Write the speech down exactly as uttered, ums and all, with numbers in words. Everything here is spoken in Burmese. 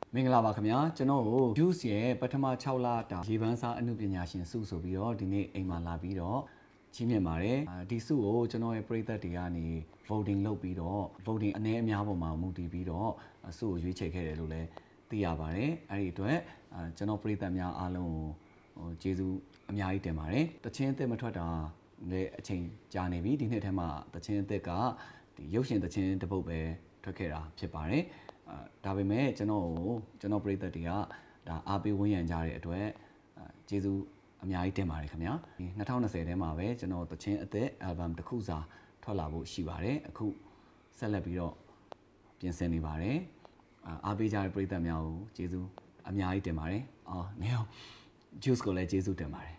မင်္ဂလာပါခင်ဗျာကျွန်တော်တို့ JOOX ရဲ့ပထမ၆လတာရေပန်းစားအမှုပညာရှင်စုဆိုပြီးတော့ဒီနေ့အိမ်မှာလာပြီးတော့ချီးမြှင့်ပါတယ်ဒီစုကိုကျွန်တော်ရဲ့ပရိသတ်တွေကနေ voting လုပ်ပြီးတော့ voting အနည်းအများပေါ်မှာမူတည်ပြီးတော့စုကိုရွေးချယ်ခဲ့တယ်လို့လည်းသိရပါတယ်အဲ့ဒီအတွက်ကျွန်တော်ပရိသတ်များအားလုံးကိုဟိုကျေးဇူးအများကြီးတင်ပါတယ်တချင်းအသက်မထွက်တာလည်းအချိန်ကြာနေပြီဒီနှစ်ထဲမှာတချင်းအသက်ကဒီရုပ်ရှင်တချင်းတစ်ပုဒ်ပဲထွက်ခဲ့တာဖြစ်ပါတယ်ဒါပေမဲ့ကျွန်တော်ကျွန်တော်ပရိသတ်တွေကဒါအားပေးဝန်းရံကြတဲ့အတွက်ကျေးဇူးအများကြီးတင်ပါတယ်ခင်ဗျာဒီ၂၀၂၀ထဲမှာပဲကျွန်တော်တချင်းအသက် album တစ်ခုစာထွက်လာဖို့ရှိပါတယ်အခုဆက်လက်ပြီးတော့ပြင်ဆင်နေပါတယ်အားပေးကြတဲ့ပရိသတ်များကိုကျေးဇူးအများကြီးတင်ပါတယ်အော်နေအောင် JOOX ကိုလည်းကျေးဇူးတင်ပါတယ်